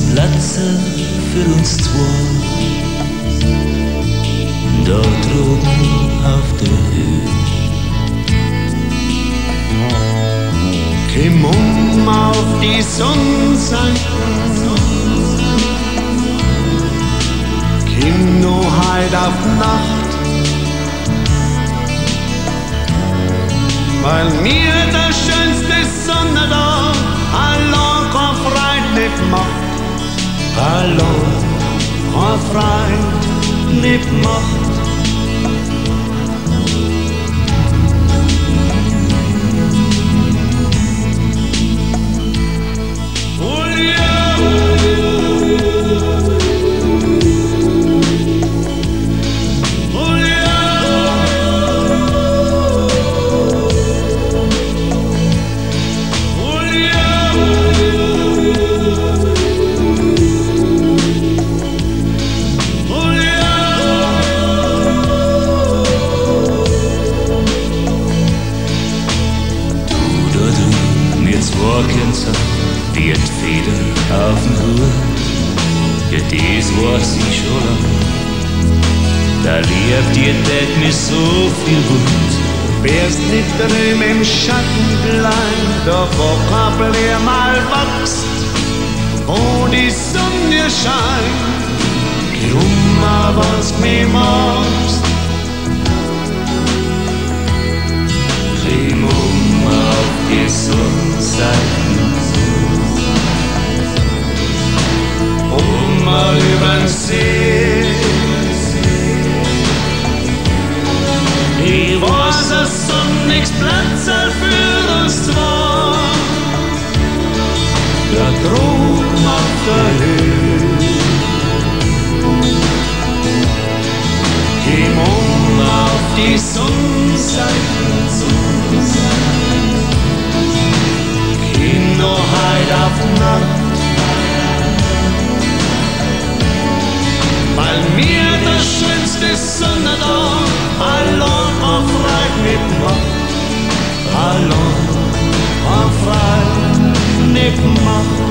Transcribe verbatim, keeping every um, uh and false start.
Platze für uns zwei, dort oben auf der Höhe. Komm um auf die Sonnenseiten, komm no heut auf Nacht, weil mir der schönste Sonne da allein kein Freund nicht macht. Allein kein Freund nicht macht. Wie et Feder auf'n Hut, ja das weiß ich schon lang. Da lebt ihr det mir so viel Wut. Wärst nicht drüben im Schatten bleib, da wo kein Bläh mal wächst, wo die Sonne scheint, drum a was mir machst. Dreh um auf die Sonnenseiten, mal übern See. Ich weiß, dass Sonn nix Platz hat für uns zwei, da droben auf der Höhe. Komm um auf die Sonnenseiten, komm noch heut auf Nacht, weil mir der schönste Sonne da allein auf Freud nicht macht. allein kein Freund nicht macht.